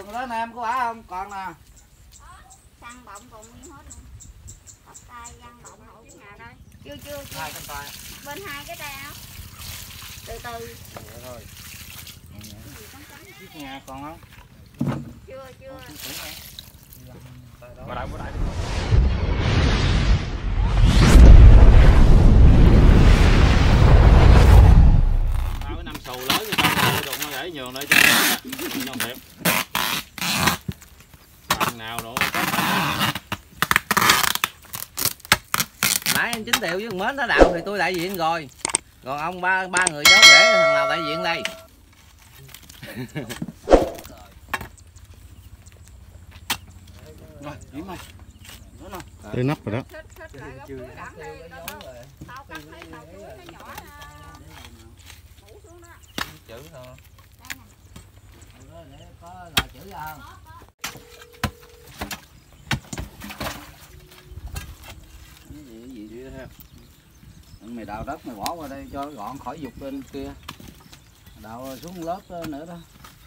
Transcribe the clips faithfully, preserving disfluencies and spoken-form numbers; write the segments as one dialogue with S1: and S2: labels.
S1: đó nè em có bả không? Còn nè.
S2: Xăng bọng còn nguyên hết luôn. Tóc tay văng bọng hộ cái nhà đây. Chưa chưa chưa.
S1: Hai con tay.
S2: Bên hai cái tay. Từ từ.
S1: Vậy thôi. Chiếc nhà còn không?
S2: Chưa chưa.
S3: Qua đại qua đại. Tao cái năm xù lớn thì tao đụng nó để nhường lại cho nó thiệt. Bằng nào độ
S4: nãy em chín triệu với thằng Mến nó đào thì tôi đại diện rồi, còn ông ba ba người cháu rể thằng nào đại diện đây?
S1: Rồi, điểm ơi.
S5: Tới nắp rồi đó.
S2: Tao cắt mấy đầu chuối nó nhỏ ngủ xuống đó.
S4: Chữ thôi.
S2: Đây nè.
S1: Để có lời chữ ra không? Cái gì cái gì đi ha. Mày đào đất mày bỏ qua đây cho gọn khỏi dục lên kia. Đào xuống lớp nữa đó.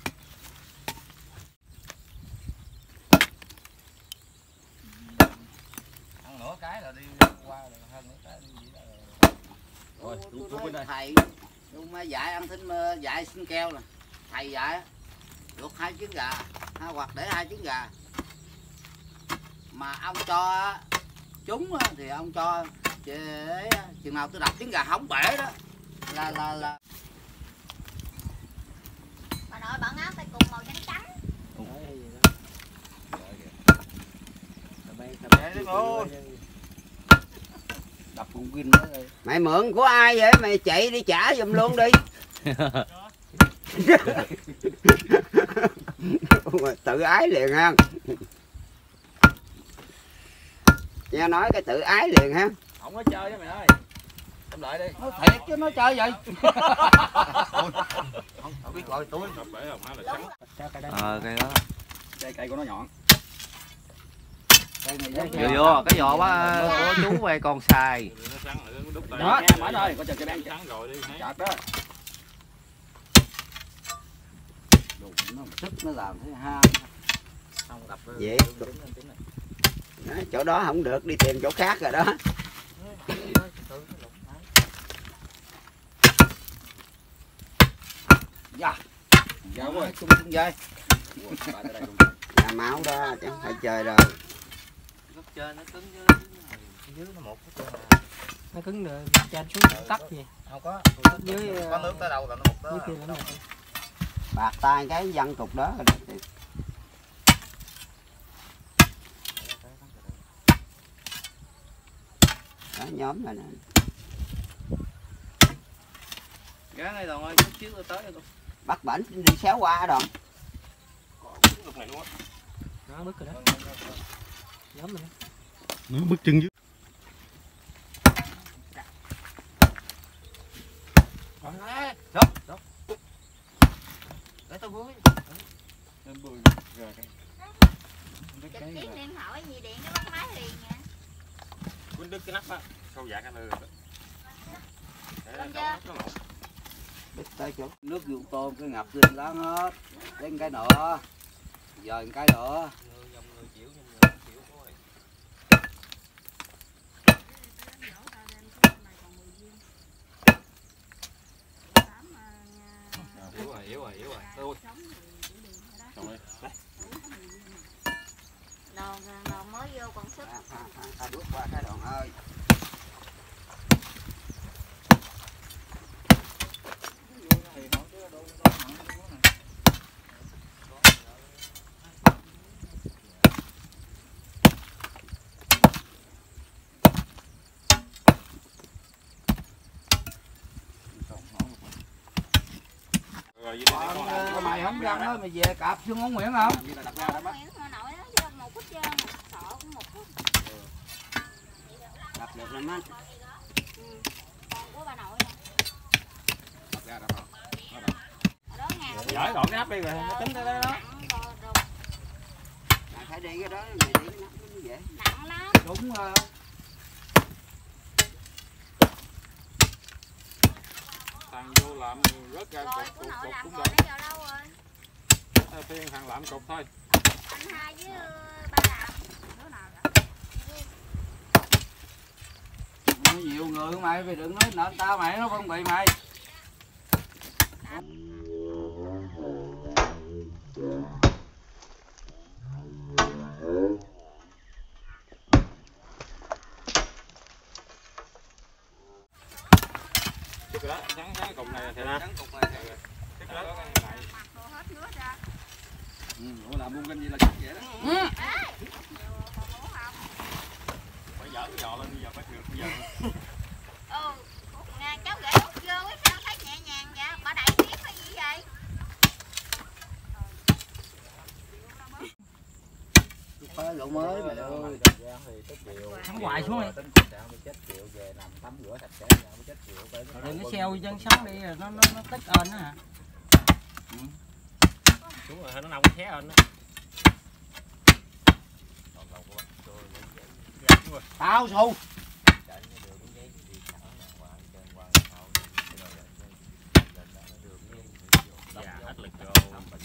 S4: Ăn nửa cái là đi qua rồi, hơn nửa cái đi gì đó rồi.
S1: Rồi, tôi nói thầy, tôi mới dạy ăn thịt dạy xin keo nè. Thầy dạy luộc hai trứng gà, ha, hoặc để hai trứng gà. Mà ông cho trúng thì ông cho để chừng nào tôi đập trứng gà hỏng bể đó là là là
S2: Bà nội bận áo tay cùng màu trắng trắng.
S1: đập con pin đó rồi. Mày mượn của ai vậy? Mày chạy đi trả giùm luôn đi. Tự ái liền ha. Nghe nói cái tự ái liền ha.
S4: Không có chơi với mày ơi. Em lại đi.
S1: Nó thiệt chứ nó chơi vậy. Không, không biết gọi túi.
S4: Ờ cây đó.
S1: Cây cây của nó nhọn.
S4: Vừa vô cái vỏ quá của chú về còn xài.
S1: Đó, mở rồi, có chờ cái đang trắng rồi đi. Chặt đó. Đồ nó sức nó làm thứ hai. Vậy. Đó, chỗ đó không được đi tìm chỗ khác rồi đó. Dạ. Dạ rồi, chung chung dây. Nhà máu đó, chứ phải chơi rồi.
S4: Góc trên nó cứng dưới dưới nó một cái
S6: nó cứng được trên xuống tắt gì
S4: không có
S6: dưới
S4: có nước tới đâu là nó một
S6: dưới kia nó
S1: bạc tay cái văng cục đó. Đó nhóm này nè.
S4: gán đây Đoàn ơi, chút xíu tôi tới rồi.
S1: Bắt bảnh đi xéo qua Đoàn.
S6: đó bứt rồi đó nhóm mình
S5: Nó bước chân dưới.
S4: Đốt, đốt. Để tôi vui.
S3: Em bươi ra cái.
S2: Chụp ký điện thoại gì điện nó bắt máy liền nha.
S3: Quýnh đứt cái nắp á, sâu dạ cái lư.
S2: Lên chưa?
S1: Đứt tới chỗ nước vuông tôm cái ngập lên lá hết. Đến cái nữa. Giờ cái nữa.
S3: Yếu rồi, yếu rồi, yếu rồi. Tôi. Rồi. Đây.
S2: Đồ, đồ mới vô còn sức.
S1: À, à, à, ta bước qua cái Đoàn ơi.
S3: Rồi vậy
S1: Còn, uh, mày không răng đó, mày về cạp xuống ngón Nguyễn không?
S2: Nguyễn mà nội nó cho một phút trơn, sợ cũng một phút.
S1: Cạp được lắm á.
S2: Ừ. Còn của bà nội nè.
S3: ra đó.
S2: Ở đó nhà.
S3: Giỏi gọn cái nắp đi rồi, nó tính tới đó.
S1: Mày phải đi cái đó, mày đi cái nắp nó dễ.
S2: Nặng lắm.
S1: Đúng rồi.
S3: Thằng vô làm rớt ra
S2: Rồi
S3: cục
S2: của
S3: cục
S2: nội
S3: cục
S2: làm
S3: cũng
S2: rồi
S3: được.
S2: nó vào đâu rồi?
S3: Phiên thằng làm cục thôi.
S2: Anh hai với ba làm. Đứa nào vậy?
S7: Nói nhiều người mày mày đừng nói nợ tao mày nó phân bị mày.
S3: Cái đó trắng trắng cục này thì đó. Trắng cục này thì cái đó này.
S2: Mặc đồ hết nước ra.
S7: Ừ, ủa làm buôn kinh gì là chắc vậy đó. Ừ.
S3: Phải dở cái giò lên bây giờ phải được bây giờ.
S2: Ừ, nè cháu gãy út vô ấy sao thấy nhẹ nhàng vậy? Bà đẩy tiếp hay gì vậy?
S7: Phá lỗ mới mày ơi.
S6: Thấm hoài xuống đi. Đừng có xeo chân sống đi rồi nó nó nó tích ơn á hả?
S3: Đúng rồi, nó nông xé ơn đó.
S7: Tao xù.
S3: Dạ, hết lực rồi.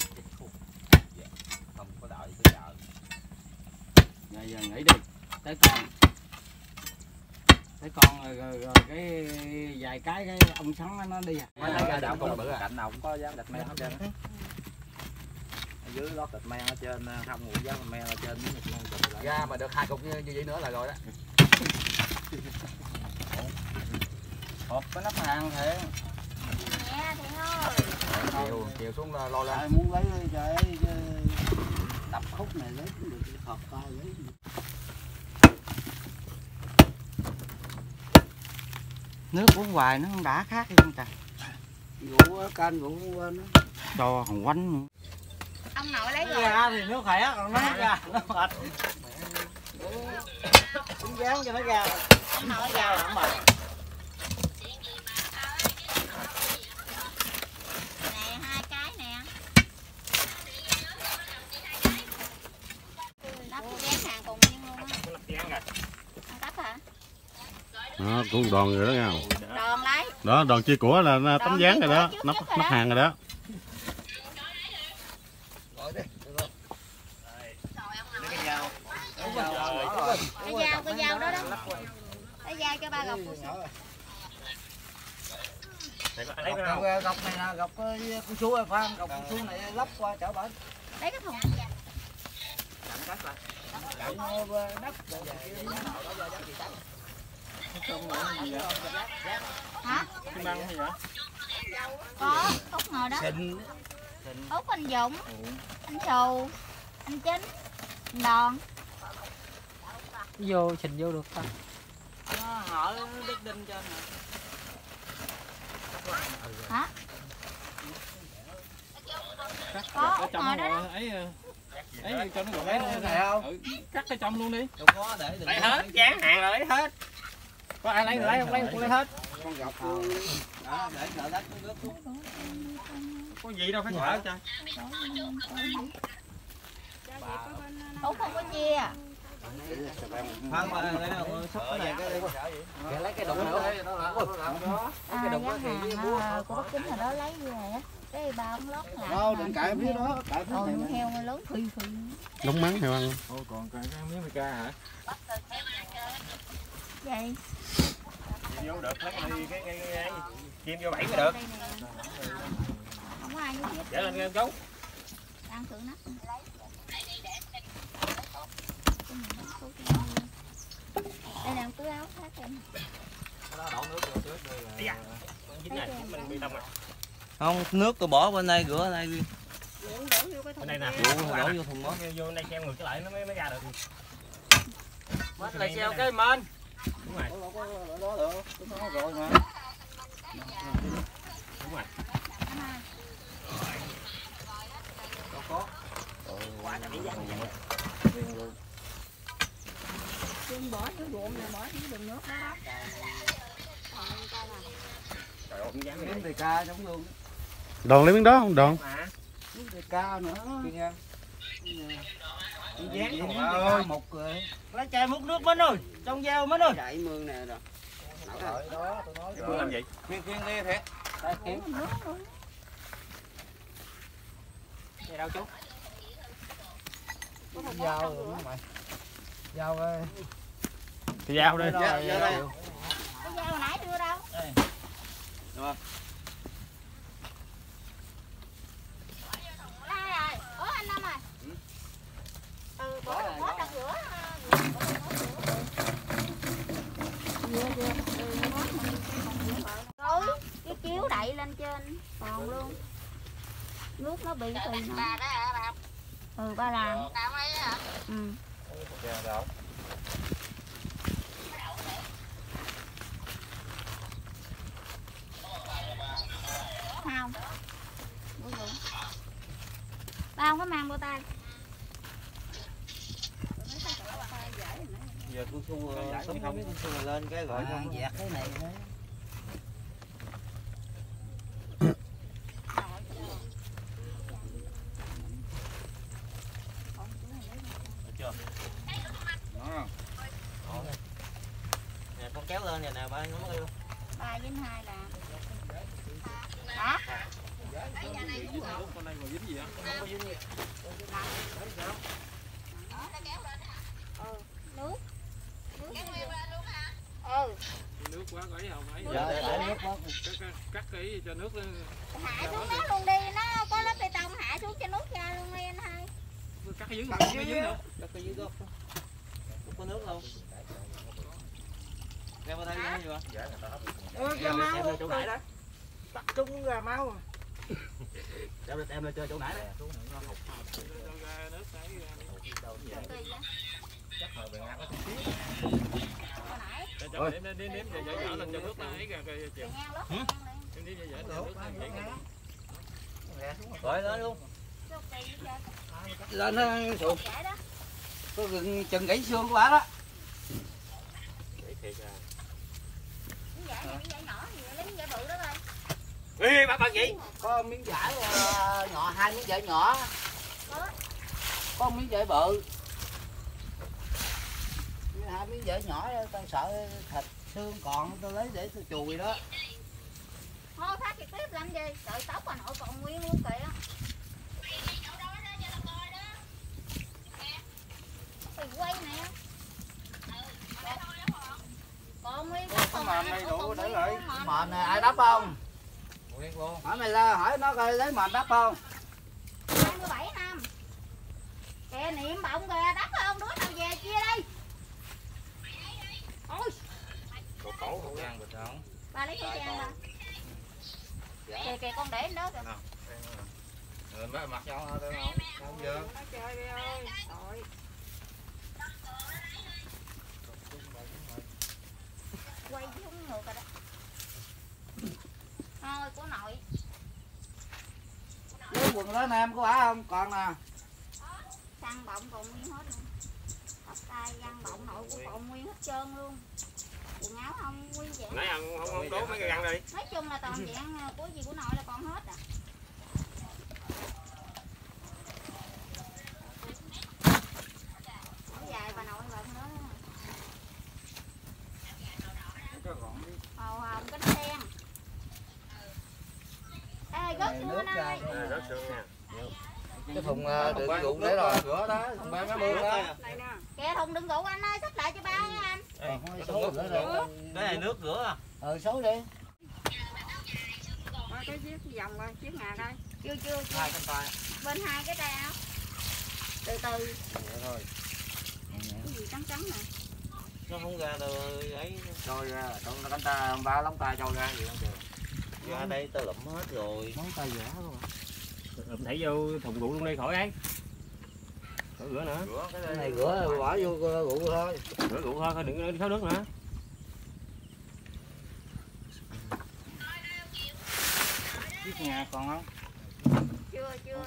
S7: Giờ giờ nghỉ đi. Tới con. Tới con rồi, rồi, rồi cái vài cái cái ông sắn nó đi à.
S4: Mới thấy ra đạo con bự cạnh nào cũng có dám đặt men hết trơn á. Ở dưới lót thịt men ở trên không ngủ dám men ở trên miếng thịt men. Ra mà được hai cục như, như vậy nữa là rồi đó.
S7: Hộp cái nắp hàng thiệt.
S2: Nhẹ thì thôi.
S4: Chiều chiều xuống lo lo lên.
S7: Ai muốn lấy trời ơi đập khúc này lấy cũng được hộp coi lấy. Nước uống hoài nó không đã khác đi con trời. Rượu canh rượu quên đó. Cho hồng quánh.
S2: Ông nội lấy rồi.
S6: Ra thì nó khỏe còn nó ra nó mệt. Cũng dán cho nó ra.
S2: Ông nội
S6: Ra là mệt.
S2: Nè hai cái nè. Nắp dán hàng cùng nhiên luôn á.
S3: Nó dán rồi.
S2: Ăn cắp hả?
S5: Đó, cũng đòn rồi đó nha.
S2: Đòn lấy.
S5: Đó, đòn chia của là tấm dáng rồi đó, nắp nắp hàng rồi đó.
S2: Cái dao, cái dao đó đó. Cái dao cho ba gọc.
S7: Lấy cái gọc này nè, gọc con sú ơi Phan, gọc con sú này lắp qua chở bển.
S2: Lấy cái thùng.
S7: Đất
S2: Hả?
S3: Cái măng hay vậy?
S2: Có, Út ngồi đó. Út anh Dũng, anh Sù, anh Chính, anh Đòn.
S6: Vô trình vô được ta.
S7: hở đít đinh trên nè.
S2: Hả? Có,
S3: Ở
S2: Út
S3: trong
S2: ngồi đó.
S3: rồi ấy ấy cho nó gọn
S7: Lấy cái này không?
S3: ừ, cắt cái trong luôn đi.
S4: Đâu có để đừng
S3: Lấy hết, dán hàng rồi lấy hết. Có ai lấy người lấy không lấy con lấy hết.
S7: Con gọc luôn. Đó, để sợ đất nó rớt xuống.
S3: Có gì đâu phải sợ trời.
S2: Út không có chia.
S4: Khoan mà lấy đâu sắp cái này cái đi. Lấy cái đụng nữa.
S2: À, cái dán hàng à, của Bắc Kính hồi đó lấy về á. Cái ba ông lót lại.
S7: Đâu, đừng cãi phía đó, cãi phía
S2: Ôi,
S7: này
S2: con
S7: nè.
S2: heo nó lớn phi phi.
S5: Đóng mắng heo ăn.
S3: Ồ còn cái miếng phi ca hả?
S2: Vậy.
S3: Vô được hết đi cái cái cái chim vô bảy mới được.
S2: Không có ai như thế.
S3: Để lên nghe chú.
S2: Đang thử nắp. Đây là túi áo khác em.
S4: Đổ nước vô trước đi là
S3: Dính này, mình bị đông rồi.
S4: không, nước tôi bỏ bên đây, rửa bên đây đi.
S3: Bên đây nè.
S4: Đổ vô thùng đó.
S3: Vô đây treo ngược cái lại nó mới mới ra được.
S6: Mất lại xeo cái mên.
S3: Đúng rồi.
S7: Đó được, nó rồi mà.
S3: Đúng rồi. Quá là bị dán vậy.
S2: Chung bỏ dưới ruộng này, bỏ dưới đường nước đó đó.
S3: Trời ơi, dán
S7: Miếng tê ca giống luôn.
S5: Đòn lấy miếng đó không đòn?
S7: Miếng tê ca nữa.
S3: Dán
S7: Miếng
S3: không
S7: tê ca một rồi.
S6: Lấy chai múc nước Minh ơi. Trong dao Minh ơi.
S7: Chạy mương nè rồi.
S3: đó, tôi nói. Làm gì?
S6: Khuyên khuyên đi thiệt.
S7: Tay kiếm.
S6: Vậy đâu chú?
S7: Dao rồi đó mày. Dao ơi.
S5: Cái dao đây.
S1: Dao đây.
S2: Cái dao hồi nãy đưa đâu?
S4: Đây. Được không?
S2: Đây rồi. Ủa anh Năm rồi. Ừ, bỏ được hết trong rửa. Rồi, cái chiếu đậy lên trên còn luôn. Nước nó bị thì nó. Ừ, ba làm. Ừ. Không. Ba không có mang bao tay.
S7: Giờ tôi xu sống không xu lên cái gọi con dẹt cái này nữa.
S4: Nè con kéo lên nè nè ba nó mới
S2: Ba với hai là. Hả?
S3: Con này còn dính gì á?
S4: không có dính gì.
S2: Ừ, nước. Nước. Ừ.
S3: Nước quá ấy không ấy.
S7: Dạ, để nước quá.
S3: Cắt, cắt cái cho nước
S2: Hạ xuống nó luôn đi, nó có lớp bê tông hạ xuống cho nước ra luôn đi anh hai.
S3: cắt cái dưới cắt cái dưới nữa.
S4: Cắt cái dưới gốc. Không có nước đâu. Ra vào đây ra gì vậy?
S7: Ơ cái máu chỗ nãy đó. Tập trung ra máu.
S4: Đem em lên chơi chỗ nãy đấy.
S3: Cho nếm nếm nếm cho dở lên cho nước nó ấy ra coi chiều. Nếm nếm dở dở nước nó chảy ra.
S4: Rồi lên luôn.
S1: Lên nó sụp. Có gừng chừng gãy xương của bà đó.
S3: Ê bà bà gì?
S1: Có miếng vải uh, nhỏ, hai miếng vải nhỏ. Có miếng vải bự. Hai miếng vải nhỏ tao sợ thịt xương còn tao lấy để tao chùi đó.
S2: Thôi phát trực tiếp làm gì? Trời tóc bà nội còn nguyên luôn kìa. Thì quay nè. Còn nguyên cái
S7: Cái mền này đủ để lại.
S1: Mền này ai đắp không?
S4: Nguyên luôn.
S1: Hỏi mày la hỏi nó coi lấy mền đắp không?
S2: hai mươi bảy năm. Kìa niệm bọng kìa, đắp không? Đứa nào về chia đi. Ôi.
S4: Cổ cổ không ăn bình không?
S2: Ba lấy khẩu trang ra. Kìa kìa con để đó kìa.
S4: Rồi mấy mặt nhau thôi không? Không được.
S2: Nó chơi đi ơi. Rồi. Quay xuống ngược rồi đó. Thôi của nội.
S1: Cái quần đó nam của bà không? Còn nè.
S2: Xăng bọng còn nguyên hết luôn. Tóc tay răng bọng nội của còn nguyên hết trơn luôn. Quần áo không nguyên dạng.
S3: Nãy ăn không không đốt mấy cái răng đi.
S2: Nói chung là toàn dạng của gì của nội là còn hết à. Áo dài bà nội bận nữa. Màu hồng cánh sen. Ê gớt xương anh ơi.
S3: Rớt xương nè.
S1: Cái thùng đựng rượu để rồi.
S7: Rửa đó, thùng ba cái mương đó.
S2: Kìa thùng đựng rượu anh ơi, xách lại cho ba nha anh.
S1: Còn hai số nữa rồi.
S4: Cái này nước rửa à?
S1: Ờ số đi.
S2: Cái chiếc vòng rồi, chiếc nhà đây. Chưa chưa chưa.
S4: Hai con tay.
S2: Bên hai cái tay áo. Từ từ.
S7: Vậy thôi.
S2: Cái gì trắng trắng nè.
S4: Nó không ra rồi ấy.
S7: Trôi ra, trong cánh ta ba lóng tay trôi ra vậy không được.
S4: Ra đây tao lụm hết rồi.
S7: Móng tay giả luôn.
S5: Lụm thảy vô thùng rượu luôn đi khỏi ấy. Khỏi rửa nữa.
S4: Rửa cái
S1: Cái
S4: này
S1: này rửa bỏ vô rượu thôi.
S5: Rửa rượu thôi, đừng đi tháo nước nữa.
S7: Chiếc nhà còn không?
S2: Chưa chưa.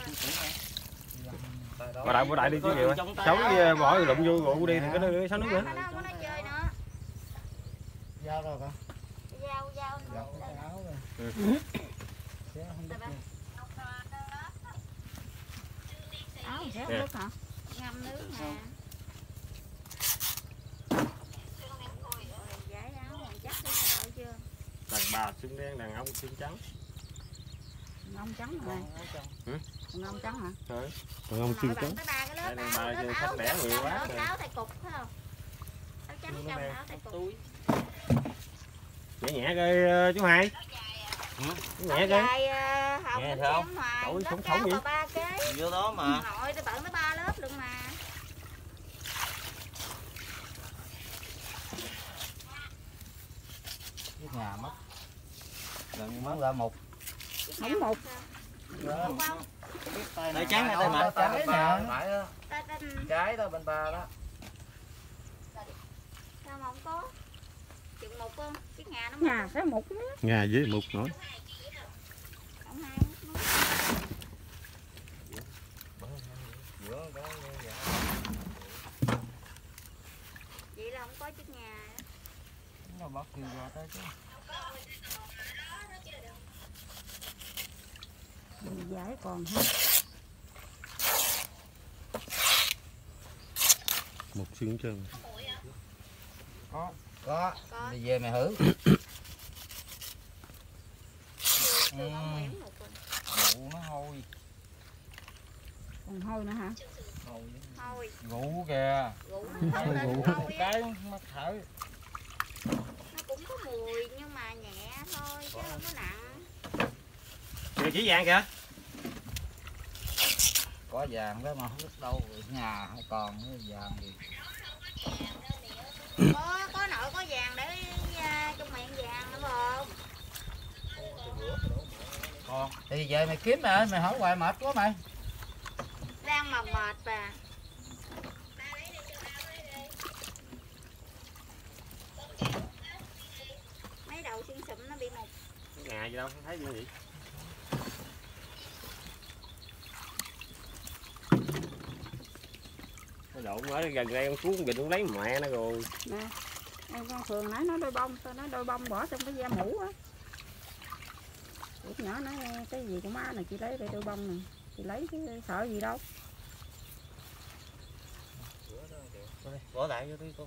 S5: Bà đại bà đại đi chứ kìa. Xấu với bỏ lụm vô rượu đi thì có nó xấu nước nữa.
S2: Nó không có nói chơi nữa.
S1: Dao rồi con.
S2: Dao dao.
S1: Dao cái áo rồi.
S5: Ừ.
S2: Áo gì nước hả? Ngâm nước nè. Giấy áo này chắc cái rồi chưa?
S5: Đàn bà xương đen, đàn ông xương trắng.
S2: Ngông trắng rồi.
S5: Ừ?
S2: Ngông trắng hả?
S5: Rồi. Đàn ông xương trắng.
S2: Tới ba cái đó
S5: Đây,
S2: táo,
S5: bà
S2: đó
S5: khách
S2: táo,
S5: bẻ nhiều quá
S2: táo,
S5: rồi.
S2: táo tay cục phải không? Táo trắng trong táo tay cục.
S5: Nhẹ nhẹ coi chú Hai. Nhẹ coi.
S2: Dài hồng
S6: Nghe
S2: xem
S6: thấy không?
S2: hoài,
S5: Ôi,
S2: lớp
S5: sống
S2: cao
S5: sống vậy?
S2: còn ba ký.
S6: Vô đó mà.
S2: Nội tôi bận nó ba lớp luôn mà.
S6: Cái nhà mất. Lần mất ra một.
S2: Không một.
S6: Đó.
S2: Không.
S6: Tay trắng hay tay mặt?
S4: Trái nè.
S6: Phải đó.
S2: Ta ta
S6: Trái đó bên ba đó.
S2: sao mà không có? Chừng một con, chiếc nhà nó
S8: Nhà cái một
S3: Nga với một nổi.
S2: Ông hai mút
S6: Giữa có
S2: vậy là không có chiếc nhà.
S6: nó bắt kêu ra tới chứ.
S8: giải còn hết.
S3: Một xương chân.
S6: Có. Có. Đi về mày hử. Ừ. Ngủ nó hôi.
S8: Còn hôi nữa hả?
S6: Hôi.
S2: Thôi,
S6: Ngủ kìa.
S2: rượu nó thơm lên thôi á.
S6: Cái mắt thở.
S2: Nó cũng có mùi nhưng mà nhẹ thôi chứ không có nặng.
S5: Kìa chỉ vàng kìa.
S6: Có vàng đó mà không biết đâu. Nhà hay còn cái vàng gì.
S2: Có, có nội có vàng để uh, trong miệng vàng nữa không?
S6: Còn. Thì về mày kiếm mày ơi, mày hỏi hoài mệt quá mày.
S2: Đang mà mệt bà. Mấy đầu xương sụm nó bị mục.
S5: Nhà gì đâu, không thấy gì vậy. Cái độ mới gần đây con xuống gịnh lấy mẹ nó rồi.
S8: Nè, em con Thường nãy nó đôi bông, tao nói đôi bông bỏ trong cái da mũ á. Út nhỏ nói cái gì của má này chị lấy để đôi bông nè. Chị lấy chứ sợ gì đâu.
S6: Bỏ lại vô đi con.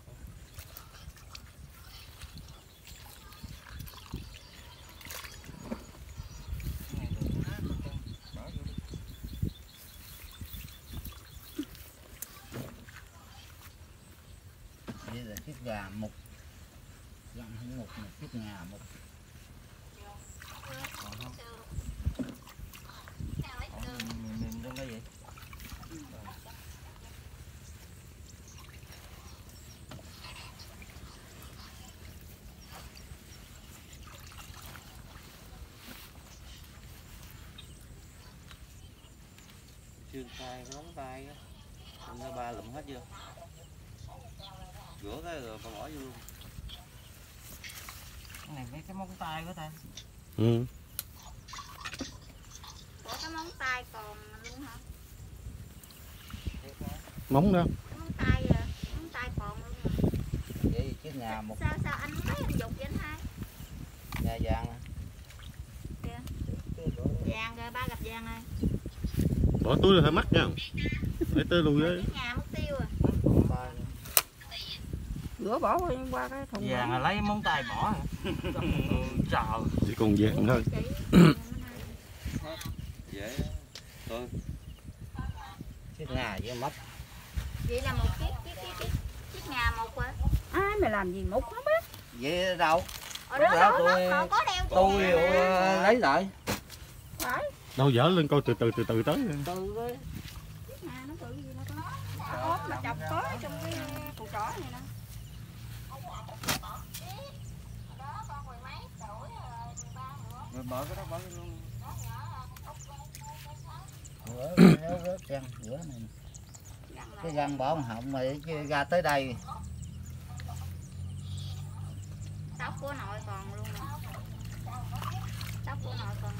S6: Đây là chiếc gà mục. Dặn không mục mà chiếc nhà mục. Còn không? Mình mình trong cái gì? Xương tay, ngón tay á. Anh ra ba lụm hết chưa? Rửa cái rồi con bỏ vô luôn. Cái này mấy cái móng tay của ta.
S3: Ừ.
S2: Ủa cái móng tay còn luôn hả?
S3: Móng đó.
S2: Cái móng tay à, móng tay còn luôn hả?
S6: Vậy chứ nhà một
S2: Sao sao anh thấy anh dục vậy anh hai?
S6: nhà vàng à.
S2: Vàng rồi, ba gặp vàng rồi.
S3: Bỏ túi là hơi mắc nha. Để tới lui với.
S2: Cái nhà mất tiêu à.
S8: Rửa bỏ qua cái thùng
S6: Vàng là lấy móng tay bỏ hả? Trời.
S3: Chỉ còn vàng thôi.
S6: Dễ thôi. Chiếc nhà với mất.
S2: Vậy là một chiếc chiếc chiếc chiếc, chiếc nhà một rồi.
S8: ai mày làm gì mục không biết.
S6: Vậy đâu?
S2: Ở đó
S6: Đó,
S2: đó
S6: tôi-
S2: nó có đeo
S6: Tôi
S2: chè mà.
S6: uh, lấy lại.
S8: Phải.
S3: Đâu dở lên coi từ từ từ từ tới.
S6: Tôi với.
S2: Chiếc nhà nó tự gì nó có. Ốp mà chọc tới trong cái củ trỏ này nè.
S6: Rồi bỏ cái đó bỏ cái luôn. Rửa nếu rớt răng rửa này. Cái răng bỏ một họng mà chứ ra tới đây.
S2: Tóc của nội còn luôn nè. Tóc của nội còn.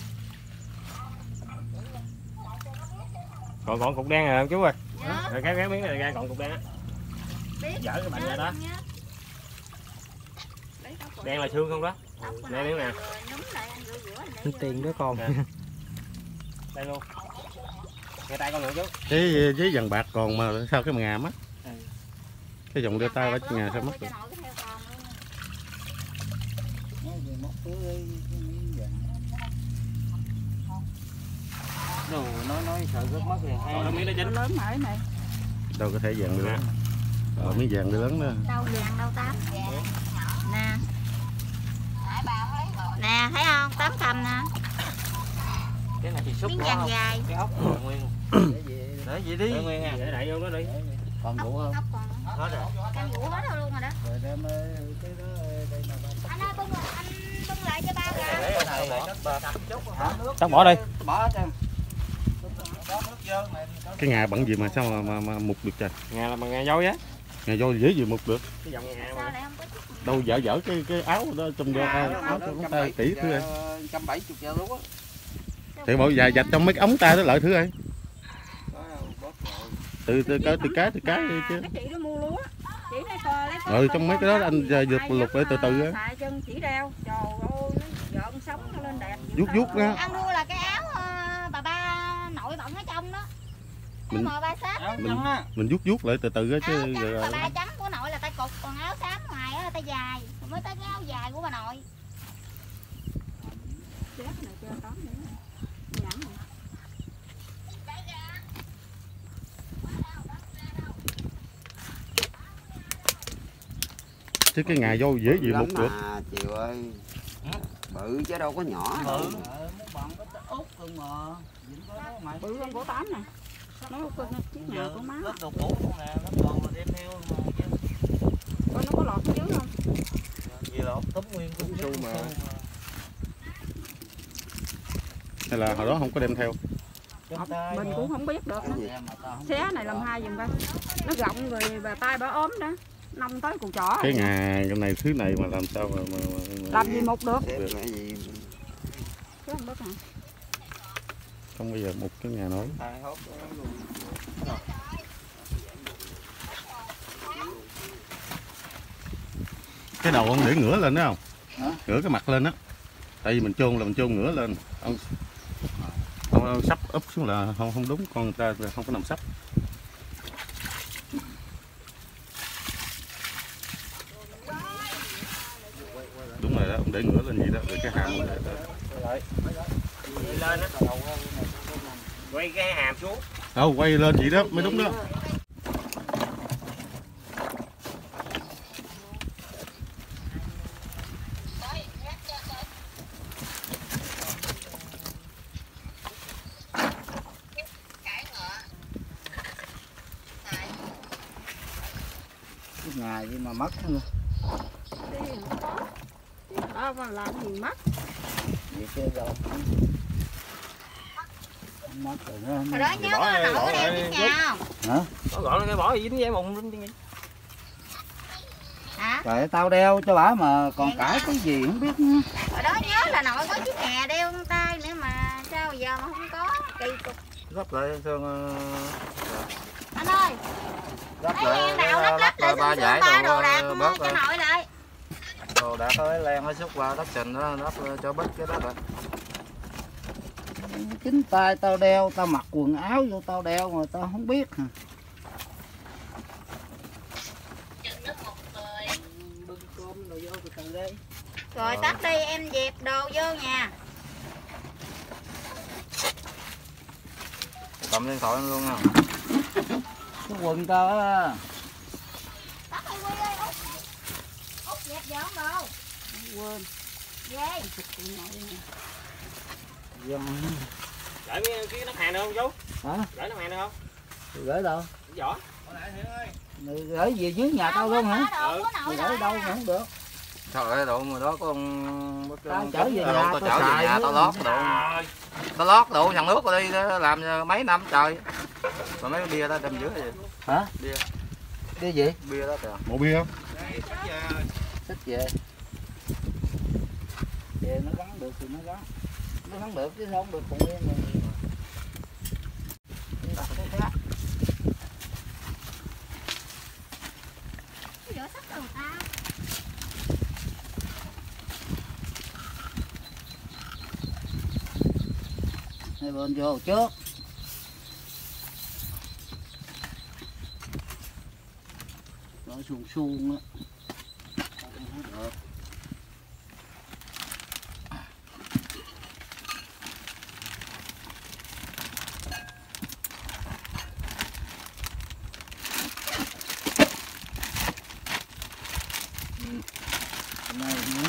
S5: Còn còn cục đen rồi chú ơi.
S2: Nhớ.
S5: Rồi cái cái miếng này ra còn cục đen á.
S2: Biết.
S5: Dở cái bệnh
S2: Nhớ
S5: ra đó.
S2: luôn nhớ. Lấy tóc của
S5: Đen là xương không đó.
S2: tóc của
S5: Nè,
S2: nội
S5: miếng nè.
S2: rồi nhúm lại anh rửa rửa anh để vô.
S7: Tiền đó con.
S5: Đây luôn. Nghe tay con nữa chú.
S3: Cái giấy vàng bạc còn mà sao cái ngà mất. Cái dòng đeo tay
S2: Vàng
S3: ở
S2: bạc
S3: nhà
S2: luôn,
S3: sao mất
S2: cho
S3: rồi.
S2: nội cái theo còn luôn.
S6: Nói gì mất túi cái miếng vàng.
S7: Đồ nói nói sợ rớt mất liền.
S5: Còn nó miếng nó chín.
S8: Lớn mãi này.
S9: Đâu có thể vàng được. Ờ, miếng vàng lớn nữa.
S2: Đâu vàng đâu Tám. Nè. Nè thấy không? Tám cầm nè.
S7: Cái này thì xúc
S2: miếng vàng dài.
S7: Cái ốc nguyên. Để gì đi.
S5: Để nguyên nha, để đại vô nó đi.
S6: Còn đủ không?
S2: Ốc còn.
S7: Hết rồi.
S2: Canh ngủ hết rồi luôn rồi đó.
S6: Rồi đem cái đó đây là
S2: Anh ơi bưng anh bưng lại cho ba gà.
S7: Để này lại nó bờ chút nước.
S5: Tao bỏ đi.
S6: bỏ cho.
S9: Cái ngà bận gì mà sao mà, mà, mà mục được trời?
S5: Ngà là bằng ngà dối á.
S9: Ngà dối dễ gì mục được?
S5: Cái dòng ngà
S2: Sao
S5: mà.
S2: lại không có chút?
S9: Đâu dở dở cái cái áo đó trong đó áo, áo cho nó tay tỉ thứ ơi.
S6: một trăm bảy mươi giờ luôn á.
S9: Thì bộ dài dạch trong mấy cái ống tay đó lợi thứ ơi. Từ từ cái từ cái từ cái đi chứ.
S8: Cái chị nó mua lúa. Chị nói coi lấy con.
S9: Ừ trong mấy cái đó anh giật lục để từ từ á.
S8: Xài chân chỉ đeo. Trời ơi nó gợn sống nó lên đẹp.
S9: Vuốt vuốt đó.
S2: Ăn mua là cái áo uh, bà ba nội bận ở trong đó.
S9: Mình-
S2: Mình ba xám.
S9: Mình mình vuốt vuốt lại từ từ á chứ.
S2: Áo trắng
S9: rồi-
S2: bà ba trắng của nội là tay cục, còn áo xám ngoài á là tay dài. Rồi mới tới cái áo dài của bà nội.
S8: Chết này chưa có nữa. Nhẵn rồi.
S9: Chứ cái ngà vô dễ gì
S1: lắm
S9: mục được.
S1: mà Chiều ơi. Bự chứ đâu có nhỏ.
S6: Bự. Muốn bằng cái út cơ mà. Dính có nó mày.
S8: Bự hơn của Tám nè. Nó có chiếc nhà của má.
S7: Rất đồ cũ nè, nó còn mà đem theo mà chứ.
S8: Coi nó có lọt ở dưới không?
S7: Gì là ốc tấm nguyên cũng su mà.
S9: Hay là hồi đó không có đem theo.
S8: Mình cũng không biết được nữa. Xé này làm hai dùm ba. Nó rộng rồi bà tay bà ốm đó. Nông tới cục chỏ.
S9: Cái ngà cái này thứ này mà làm sao mà, mà, mà, mà
S8: Làm gì một được.
S1: Xếp cái gì.
S8: Chứ không biết hả?
S9: không bao giờ một cái ngà nổi. Cái đầu ông để ngửa lên đó không?
S6: Hả?
S9: Ngửa cái mặt lên á. Tại vì mình chôn là mình chôn ngửa lên. Ông, ông, ông sắp úp xuống là không không đúng, con người ta không có nằm sắp. Đúng rồi đó, ông để ngửa lên gì đó, rồi cái hàm ông để
S5: Quay lên á. Quay cái hàm xuống.
S9: đâu quay lên vậy đó mới đúng đó.
S6: Cái ngày gì mà mất nữa.
S8: Đó mà làm gì mất.
S6: Vậy chứ đâu. Mất rồi nó.
S2: Hồi đó nhớ
S5: Bỏ
S2: nội
S5: bỏ
S2: có đem
S5: lại
S2: chiếc nhà không?
S5: Nó gọi nó cái bỏ dính dây mùng lên đi.
S2: Hả?
S6: Trời tao đeo cho bả mà còn cãi cái gì không biết nữa.
S2: Hồi đó nhớ là nội có chiếc nhà đeo con tay nữa mà sao giờ mà không có, kỳ cục.
S7: Gấp lại thương
S2: Anh ơi,
S7: gấp
S2: lấy len đào lắp lắp lại
S7: ba
S2: xương
S7: giải
S2: ba đồ
S7: đồ
S2: đạc
S7: bớt
S2: cho nội lại.
S7: đồ đạc hơi len hơi xúc qua đất sình đó lắp cho bít cái đó rồi.
S6: Chính tay tao đeo, tao mặc quần áo vô tao đeo mà tao không biết hả. Bưng cơm rồi vô từ từ đây.
S2: Rồi tắt đi em dẹp đồ vô nhà.
S7: Cầm điện thoại luôn nha.
S6: Cái quần tao á.
S2: Tắt đi Quy ơi, Út. Út dẹp dọn đồ.
S8: Quên.
S2: Ghê.
S6: Dân.
S5: Gửi cái, cái nắp hàng được không chú?
S6: Hả?
S5: Gửi nắp hàng được không?
S6: Gửi đâu?
S5: Cái vỏ.
S6: Mày gửi về dưới nhà tao luôn hả?
S2: Ừ.
S6: Mày gửi đâu mà không được.
S7: Trời ơi độ mà đó có con
S6: Tao trở về nhà,
S7: tao
S6: tao
S7: trở về
S6: xài
S7: nhà
S6: nữa.
S7: tao lót độ. Tao lót độ thằng nước rồi đi làm mấy năm trời. Rồi mấy cái bia đó đâm dưới vậy.
S6: Hả?
S7: Bia.
S6: Bia gì?
S7: Bia đó kìa.
S9: Một bia không?
S6: Xích về. Về nó gắn được thì nó gắn. Nó gắn được chứ không được còn nguyên rồi. Đặt cái khác.
S2: Rửa sắt đồ tao.
S6: Hai bên vô trước. Nó suông suông á. Không được. Cái này nữa.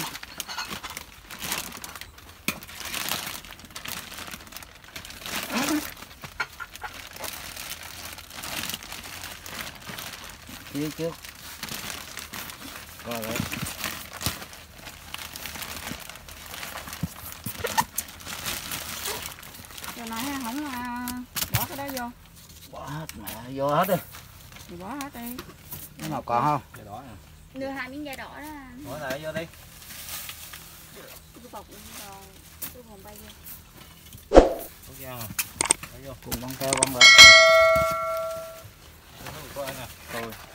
S6: Phía trước coi đấy.
S8: Giờ này không bỏ cái đó vô.
S6: Bỏ hết mẹ vô hết đi.
S8: Thì bỏ hết đi.
S6: Cái nào còn không?
S4: Cái đỏ nè.
S2: Đưa hai miếng da đỏ đó.
S4: Bỏ lại vô đi.
S2: Cái bọc rồi cái vòng bay vô.
S4: Có dao à? Bỏ vô.
S6: Cùng băng keo băng lại.
S4: Coi nè.
S6: Rồi.